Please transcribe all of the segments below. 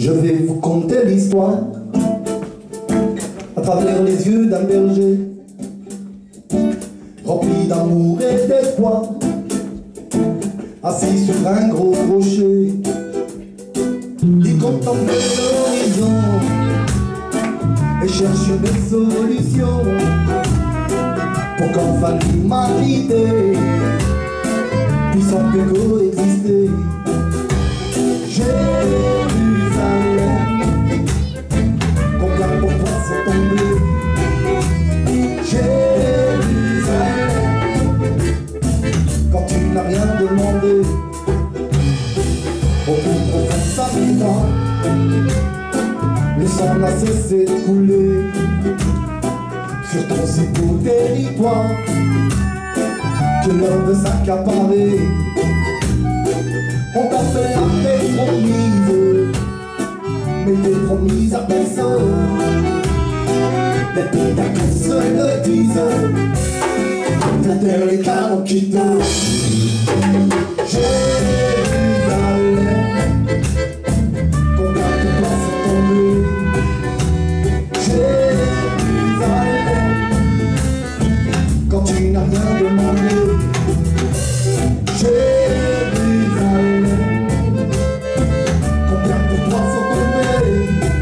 Je vais vous conter l'histoire à travers les yeux d'un berger rempli d'amour et d'espoir, assis sur un gros rocher. Il contemple l'horizon et cherche une solution pour qu'enfin l'humanité puisse en paix coexister. Jérusalem, combien pour toi sont tombés. Jérusalem, quand tu n'as rien demandé, au plus profond de sa mémoire, le sang n'a cessé de couler sur ton si beau territoire que l'homme veut s'accaparer. On t'a fait la paix promise, mais t'es promise à personne. Les pétacles se le disent, la terre les canons qui tournent. Jérusalem, combien de toi sont tombés. Jérusalem, quand tu n'as rien demandé. Jérusalem, combien de toi sont tombés.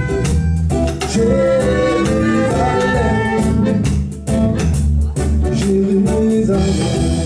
Jérusalem, Jérusalem.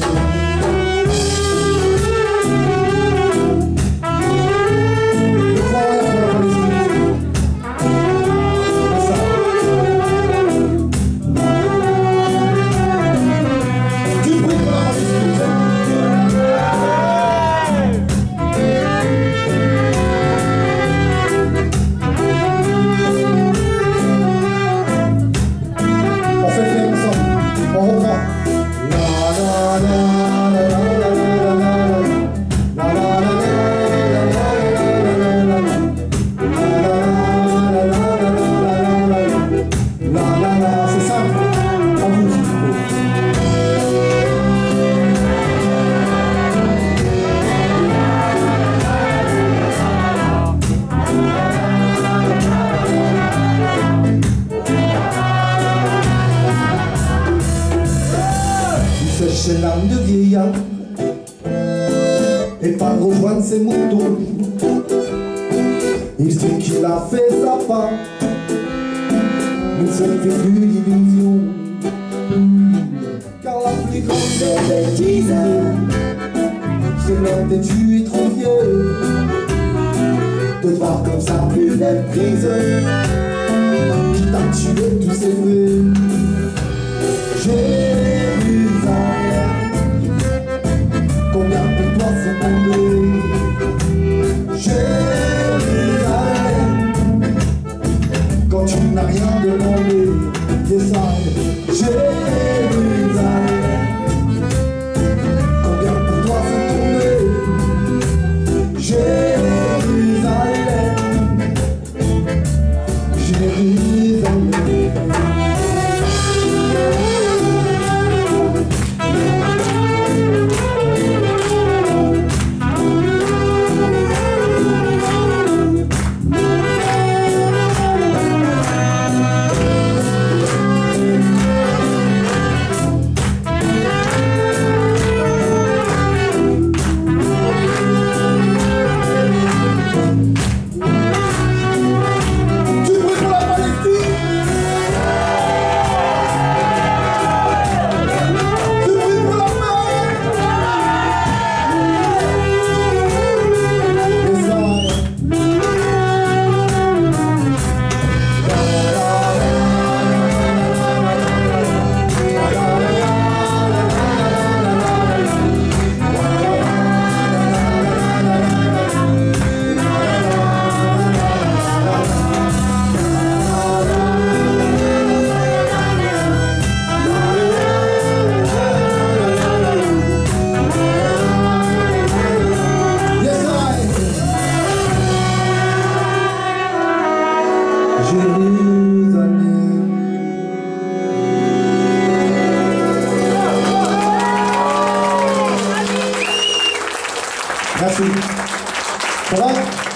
Chez l'âme de vieillard et pas rejoindre ses moutons. Il sait qu'il a fait sa part, mais ça ne fait plus d'illusion. Car la plus grande des bêtises, c'est l'homme de tu es trop vieux de te voir comme ça plus belle prise qui t'a tué tous ses vœux. Jérusalem, combien de toi sont tombés. Jérusalem, quand tu n'as rien demandé. Jérusalem, combien de toi sont tombés. Jérusalem, Jérusalem. Merci. Ça va?